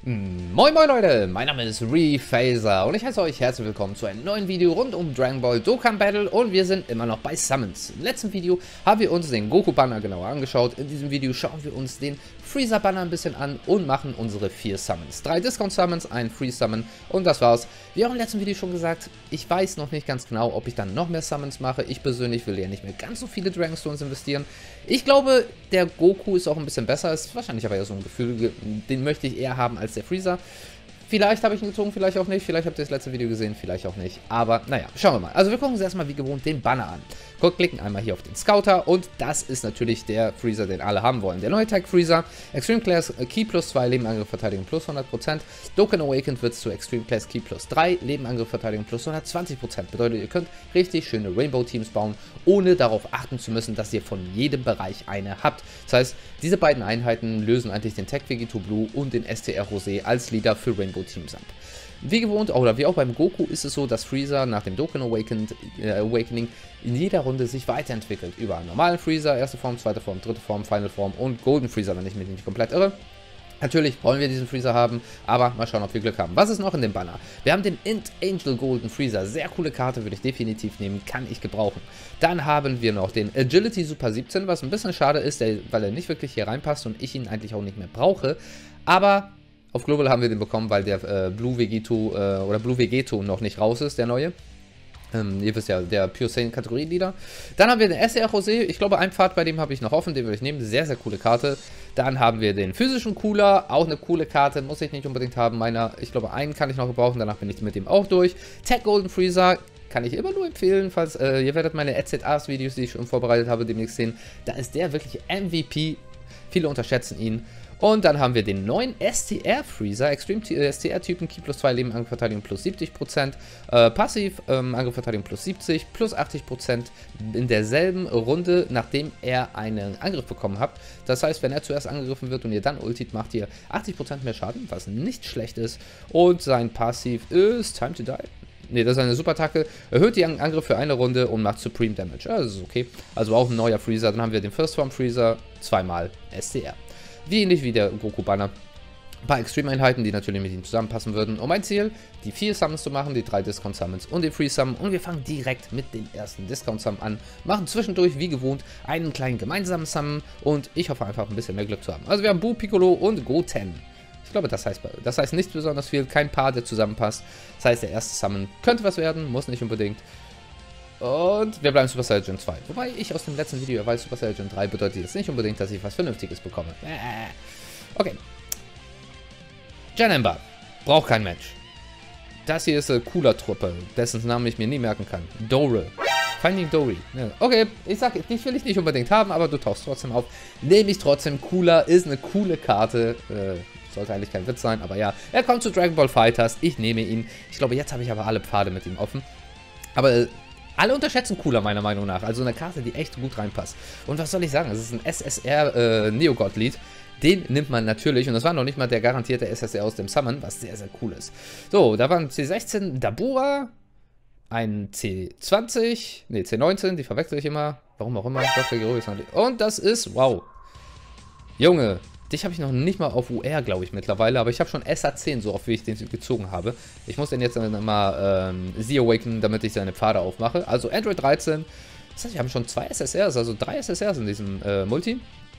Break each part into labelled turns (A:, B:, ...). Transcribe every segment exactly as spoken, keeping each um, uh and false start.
A: Moin moin Leute, mein Name ist Rephaser und ich heiße euch herzlich willkommen zu einem neuen Video rund um Dragon Ball Dokkan Battle und wir sind immer noch bei Summons. Im letzten Video haben wir uns den Goku Banner genauer angeschaut, in diesem Video schauen wir uns den Freezer Banner ein bisschen an und machen unsere vier Summons. Drei Discount Summons, ein Free Summon und das war's. Wie auch im letzten Video schon gesagt, ich weiß noch nicht ganz genau, ob ich dann noch mehr Summons mache. Ich persönlich will ja nicht mehr ganz so viele Dragon Stones investieren. Ich glaube, der Goku ist auch ein bisschen besser, ist wahrscheinlich aber ja so ein Gefühl, den möchte ich eher haben als der Freezer. Vielleicht habe ich ihn gezogen, vielleicht auch nicht. Vielleicht habt ihr das letzte Video gesehen, vielleicht auch nicht. Aber naja, schauen wir mal. Also wir gucken uns erstmal wie gewohnt den Banner an. Guck, klicken einmal hier auf den Scouter und das ist natürlich der Freezer, den alle haben wollen. Der neue Tag Freezer, Extreme Class Key plus zwei, Leben, Angriff, Verteidigung plus hundert Prozent. Dokkan Awakened wird zu Extreme Class Key plus drei, Leben, Angriff, Verteidigung plus hundertzwanzig Prozent. Bedeutet, ihr könnt richtig schöne Rainbow-Teams bauen, ohne darauf achten zu müssen, dass ihr von jedem Bereich eine habt. Das heißt, diese beiden Einheiten lösen eigentlich den Tech Vegito Blue und den S T R Rosé als Leader für Rainbow-Teams ab. Wie gewohnt, oder wie auch beim Goku, ist es so, dass Freezer nach dem Dokkan Awakened, äh, Awakening in jeder Runde sich weiterentwickelt. Über einen normalen Freezer, erste Form, zweite Form, dritte Form, Final Form und Golden Freezer, wenn ich mich nicht komplett irre. Natürlich wollen wir diesen Freezer haben, aber mal schauen, ob wir Glück haben. Was ist noch in dem Banner? Wir haben den Int Angel Golden Freezer. Sehr coole Karte, würde ich definitiv nehmen, kann ich gebrauchen. Dann haben wir noch den Agility Super siebzehn, was ein bisschen schade ist, der, weil er nicht wirklich hier reinpasst und ich ihn eigentlich auch nicht mehr brauche. Aber auf Global haben wir den bekommen, weil der äh, Blue Vegeto äh, oder Blue Vegeto noch nicht raus ist, der neue. Ähm, ihr wisst ja, der Pure Saiyan Kategorie-Leader. Dann haben wir den S T R Rosé. Ich glaube, einen Pfad bei dem habe ich noch offen, den würde ich nehmen. Sehr, sehr coole Karte. Dann haben wir den physischen Cooler. Auch eine coole Karte, muss ich nicht unbedingt haben. Meiner, ich glaube, einen kann ich noch gebrauchen. Danach bin ich mit dem auch durch. Tech Golden Freezer. Kann ich immer nur empfehlen, falls äh, ihr werdet meine R Z As-Videos, die ich schon vorbereitet habe, demnächst sehen. Da ist der wirklich M V P. Viele unterschätzen ihn. Und dann haben wir den neuen S T R Freezer, Extreme S T R-Typen, Key plus zwei, Leben, Angriffverteidigung plus siebzig Prozent, äh, Passiv, ähm, Angriffverteidigung plus siebzig, plus achtzig Prozent in derselben Runde, nachdem er einen Angriff bekommen hat. Das heißt, wenn er zuerst angegriffen wird und ihr dann ultit, macht ihr achtzig Prozent mehr Schaden, was nicht schlecht ist. Und sein Passiv ist Time to Die. Ne, das ist eine Super-Attacke, erhöht die Angriff für eine Runde und macht Supreme Damage. Ja, das ist okay. Also auch ein neuer Freezer. Dann haben wir den First Form Freezer, zweimal S T R. Wie ähnlich wie der Goku-Banner. Ein paar Extreme-Einheiten, die natürlich mit ihm zusammenpassen würden. Und mein Ziel, die vier Summons zu machen, die drei Discount-Summons und den Free-Summon. Und wir fangen direkt mit dem ersten Discount-Summon an. Machen zwischendurch, wie gewohnt, einen kleinen gemeinsamen Summon. Und ich hoffe einfach, ein bisschen mehr Glück zu haben. Also wir haben Buu, Piccolo und Goten. Ich glaube, das heißt, das heißt nicht besonders viel. Kein Paar, der zusammenpasst. Das heißt, der erste Summon könnte was werden, muss nicht unbedingt. Und wir bleiben Super Saiyan zwei. Wobei ich aus dem letzten Video weiß, Super Saiyan drei bedeutet jetzt nicht unbedingt, dass ich was Vernünftiges bekomme. Okay. Janemba. Braucht kein Mensch. Das hier ist eine cooler Truppe, dessen Namen ich mir nie merken kann. Dore. Finding Dory. Ja. Okay, ich sag, dich will ich nicht unbedingt haben, aber du tauchst trotzdem auf. Nehme ich trotzdem. Cooler, ist eine coole Karte. Äh, sollte eigentlich kein Witz sein, aber ja. Er kommt zu Dragon Ball Fighters. Ich nehme ihn. Ich glaube, jetzt habe ich aber alle Pfade mit ihm offen. Aber äh, alle unterschätzen Cooler, meiner Meinung nach. Also eine Karte, die echt gut reinpasst. Und was soll ich sagen? Es ist ein S S R äh, Neo-God-Lied. Den nimmt man natürlich. Und das war noch nicht mal der garantierte S S R aus dem Summon, was sehr, sehr cool ist. So, da waren C sechzehn Dabura, ein C zwanzig, ne, C neunzehn, die verwechsel ich immer. Warum auch immer. Und das ist, wow. Junge. Dich habe ich noch nicht mal auf U R, glaube ich, mittlerweile. Aber ich habe schon S A zehn, so oft wie ich den gezogen habe. Ich muss den jetzt dann mal ähm, Z-Awaken, damit ich seine Pfade aufmache. Also Android dreizehn. Das heißt, wir haben schon zwei S S Rs, also drei S S Rs in diesem äh, Multi.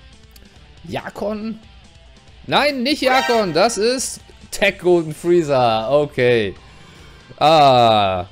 A: Jakon. Nein, nicht Jakon. Das ist Tech Golden Freezer. Okay. Ah.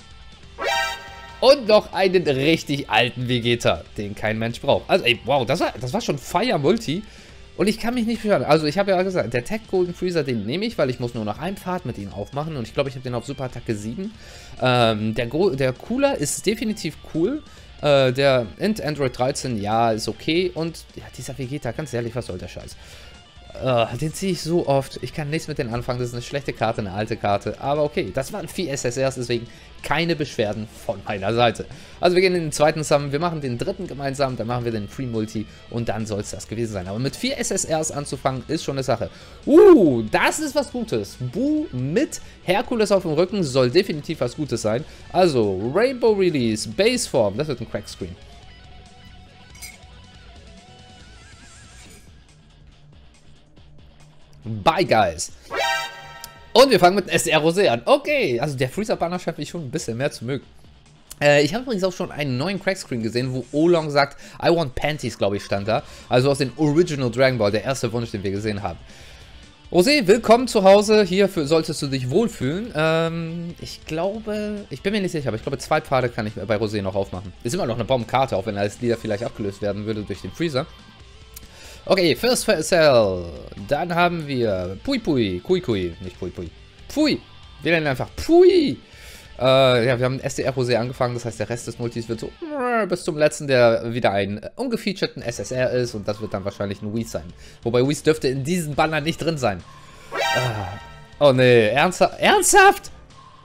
A: Und noch einen richtig alten Vegeta, den kein Mensch braucht. Also, ey, wow, das war, das war schon Fire Multi. Und ich kann mich nicht beschweren. Also ich habe ja gesagt, der Tech Golden Freezer, den nehme ich, weil ich muss nur noch einen Pfad mit ihm aufmachen. Und ich glaube, ich habe den auf Super Attacke sieben. Ähm, der, der Cooler ist definitiv cool. Äh, der Int Android dreizehn, ja, ist okay. Und ja, dieser Vegeta, ganz ehrlich, was soll der Scheiß? Uh, den ziehe ich so oft. Ich kann nichts mit denen anfangen. Das ist eine schlechte Karte, eine alte Karte. Aber okay, das waren vier S S Rs, deswegen keine Beschwerden von meiner Seite. Also wir gehen in den zweiten Summon, wir machen den dritten gemeinsam, dann machen wir den Free Multi und dann soll es das gewesen sein. Aber mit vier S S Rs anzufangen, ist schon eine Sache. Uh, das ist was Gutes. Buu mit Herkules auf dem Rücken soll definitiv was Gutes sein. Also Rainbow Release, Base Form, das wird ein Crack Screen. Bye, guys. Und wir fangen mit S R Rosé an. Okay, also der Freezer-Banner scheint mich schon ein bisschen mehr zu mögen. Äh, ich habe übrigens auch schon einen neuen Crackscreen gesehen, wo Oolong sagt, I want Panties, glaube ich, stand da. Also aus dem Original Dragon Ball, der erste Wunsch, den wir gesehen haben. Rosé, willkommen zu Hause. Hier für, solltest du dich wohlfühlen. Ähm, ich glaube, ich bin mir nicht sicher, aber ich glaube, zwei Pfade kann ich bei Rosé noch aufmachen. Ist immer noch eine Bombenkarte, auch wenn als Lieder vielleicht abgelöst werden würde durch den Freezer. Okay, First Cell. Dann haben wir Pui Pui. Kui Kui. Nicht Pui Pui. Pui. Wir nennen einfach Pui. Äh, ja, wir haben S D R Rosé angefangen. Das heißt, der Rest des Multis wird so bis zum letzten, der wieder ein ungefeaturten S S R ist. Und das wird dann wahrscheinlich ein Whis sein. Wobei Whis dürfte in diesem Banner nicht drin sein. Ah. Oh nee, ernsthaft? Ernsthaft?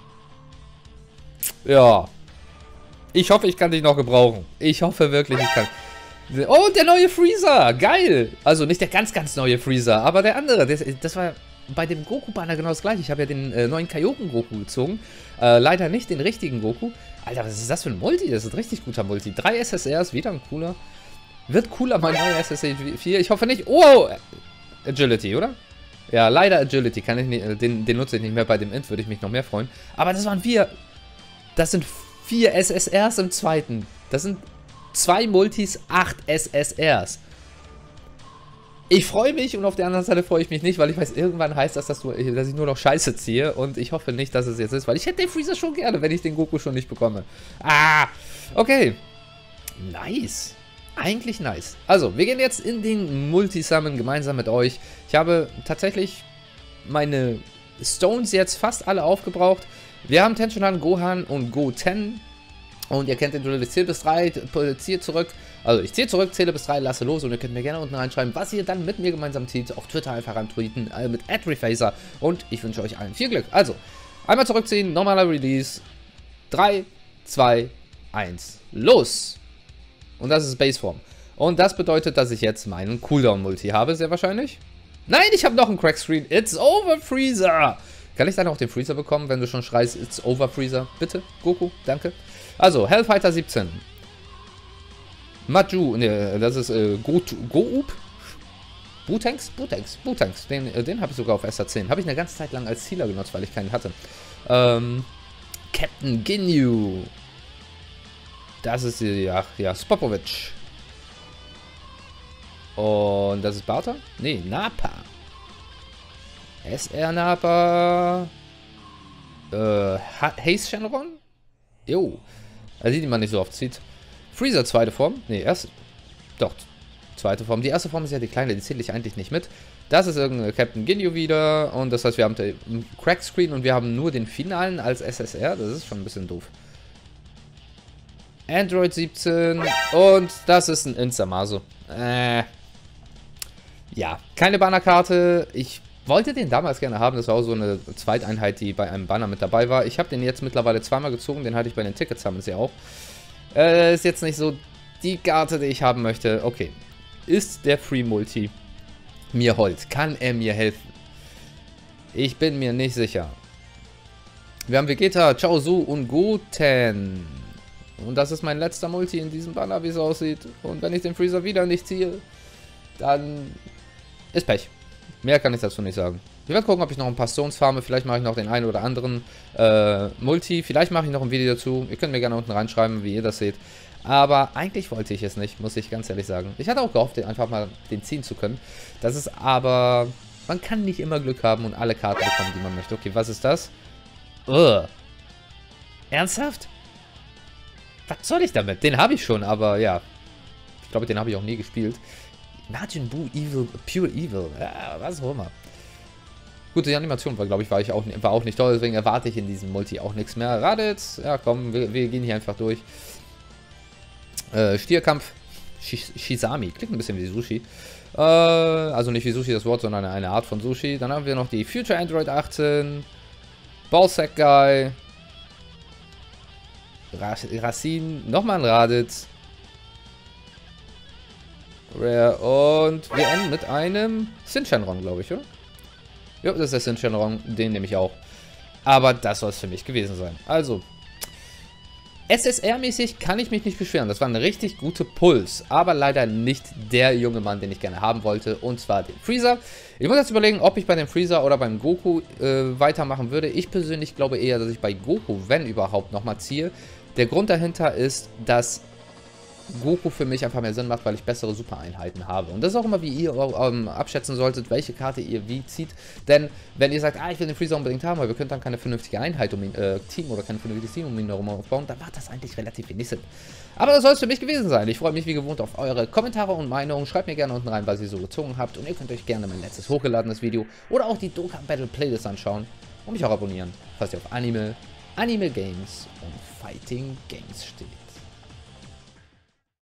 A: Ja. Ich hoffe, ich kann dich noch gebrauchen. Ich hoffe wirklich, ich kann... Oh, der neue Freezer! Geil! Also nicht der ganz, ganz neue Freezer, aber der andere. Das, das war bei dem Goku-Banner genau das gleiche. Ich habe ja den äh, neuen Kaioken-Goku gezogen. Äh, leider nicht den richtigen Goku. Alter, was ist das für ein Multi? Das ist ein richtig guter Multi. Drei S S Rs, wieder ein cooler. Wird cooler, mein neuer S S R vier. Ich hoffe nicht. Oh! Agility, oder? Ja, leider Agility. Kann ich nicht, den, den nutze ich nicht mehr. Bei dem Int würde ich mich noch mehr freuen. Aber das waren vier. Das sind vier S S Rs im zweiten. Das sind... Zwei Multis, acht S S Rs. Ich freue mich und auf der anderen Seite freue ich mich nicht, weil ich weiß, irgendwann heißt das, dass, du, dass ich nur noch Scheiße ziehe. Und ich hoffe nicht, dass es jetzt ist, weil ich hätte den Freezer schon gerne, wenn ich den Goku schon nicht bekomme. Ah, okay. Nice. Eigentlich nice. Also, wir gehen jetzt in den Multi-Summon gemeinsam mit euch. Ich habe tatsächlich meine Stones jetzt fast alle aufgebraucht. Wir haben Tenshinhan, Gohan und Goten. Und ihr kennt den Drill, ich zähle bis drei, ziehe zurück, also ich ziehe zurück, zähle bis drei, lasse los und ihr könnt mir gerne unten reinschreiben, was ihr dann mit mir gemeinsam zieht, auf Twitter einfach antweeten, äh, mit at Refazer und ich wünsche euch allen viel Glück. Also, einmal zurückziehen, normaler Release, drei, zwei, eins, los! Und das ist Baseform. Und das bedeutet, dass ich jetzt meinen Cooldown-Multi habe, sehr wahrscheinlich. Nein, ich habe noch einen Crackscreen, it's over Freezer! Kann ich dann auch den Freezer bekommen, wenn du schon schreist, it's over Freezer? Bitte, Goku, danke. Also, Hellfighter siebzehn. Maju, ne, das ist äh, Go-Up. Butanks? Butanks, Butanks. Den, äh, den habe ich sogar auf S A zehn. Habe ich eine ganze Zeit lang als Healer genutzt, weil ich keinen hatte. Ähm, Captain Ginyu. Das ist, ja, ja, Spopovic. Und das ist Barter? Ne, Nappa. S R Nappa. Äh, Haze Shenron? Jo. Also die man nicht so oft sieht. Freezer, zweite Form. Ne, erste. Doch, zweite Form. Die erste Form ist ja die kleine, die zähle ich eigentlich nicht mit. Das ist irgendein Captain Ginyu wieder. Und das heißt, wir haben den Crackscreen und wir haben nur den finalen als S S R. Das ist schon ein bisschen doof. Android siebzehn. Und das ist ein Insamaso. Äh. Ja, keine Bannerkarte. Ich wollte den damals gerne haben. Das war auch so eine Zweiteinheit, die bei einem Banner mit dabei war. Ich habe den jetzt mittlerweile zweimal gezogen. Den hatte ich bei den Tickets, haben sie auch. Äh, ist jetzt nicht so die Karte, die ich haben möchte. Okay. Ist der Free Multi mir hold? Kann er mir helfen? Ich bin mir nicht sicher. Wir haben Vegeta, Chaozu und Goten. Und das ist mein letzter Multi in diesem Banner, wie es aussieht. Und wenn ich den Freezer wieder nicht ziehe, dann ist Pech. Mehr kann ich dazu nicht sagen. Ich werde gucken, ob ich noch ein paar Stones farme. Vielleicht mache ich noch den einen oder anderen äh, Multi. Vielleicht mache ich noch ein Video dazu. Ihr könnt mir gerne unten reinschreiben, wie ihr das seht. Aber eigentlich wollte ich es nicht, muss ich ganz ehrlich sagen. Ich hatte auch gehofft, einfach mal den ziehen zu können. Das ist aber... Man kann nicht immer Glück haben und alle Karten bekommen, die man möchte. Okay, was ist das? Ugh. Ernsthaft? Was soll ich damit? Den habe ich schon, aber ja. Ich glaube, den habe ich auch nie gespielt. Majin Buu Evil, Pure Evil. Ja, was auch immer. Gut, die Animation war, glaube ich, war, ich auch, war auch nicht toll. Deswegen erwarte ich in diesem Multi auch nichts mehr. Raditz, ja komm, wir, wir gehen hier einfach durch. Äh, Stierkampf. Shisami. Klingt ein bisschen wie Sushi. Äh, also nicht wie Sushi das Wort, sondern eine Art von Sushi. Dann haben wir noch die Future Android achtzehn. Ballsack Guy. Racine. Nochmal ein Raditz. Rare und wir enden mit einem Shin-Shenron, glaube ich, oder? Ja, das ist der Shin-Shenron, den nehme ich auch. Aber das soll es für mich gewesen sein. Also, S S R-mäßig kann ich mich nicht beschweren. Das war eine richtig gute Puls, aber leider nicht der junge Mann, den ich gerne haben wollte, und zwar den Freezer. Ich muss jetzt überlegen, ob ich bei dem Freezer oder beim Goku äh, weitermachen würde. Ich persönlich glaube eher, dass ich bei Goku, wenn überhaupt, nochmal ziehe. Der Grund dahinter ist, dass Goku für mich einfach mehr Sinn macht, weil ich bessere Super-Einheiten habe. Und das ist auch immer, wie ihr ähm, abschätzen solltet, welche Karte ihr wie zieht. Denn wenn ihr sagt, ah, ich will den Freezer unbedingt haben, aber wir können dann keine vernünftige Einheit um ihn, äh, Team oder kein vernünftiges Team um ihn herum aufbauen, dann macht das eigentlich relativ wenig Sinn. Aber das soll es für mich gewesen sein. Ich freue mich wie gewohnt auf eure Kommentare und Meinungen. Schreibt mir gerne unten rein, was ihr so gezogen habt. Und ihr könnt euch gerne mein letztes hochgeladenes Video oder auch die Dokkan Battle Playlist anschauen und mich auch abonnieren, falls ihr auf Anime, Anime Games und Fighting Games steht.